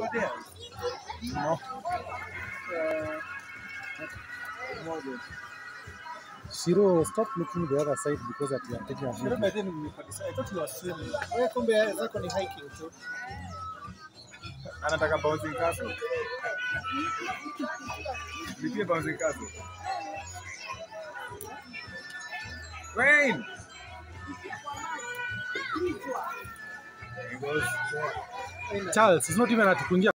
there? No. Shiro, stop looking the other side because that you are taking a video. I thought you were swimming. Where come here? Zako ni hiking too. Anataka bouncing castle. Lipie bouncing castle. Wayne! Charles, it's not even at Kunja.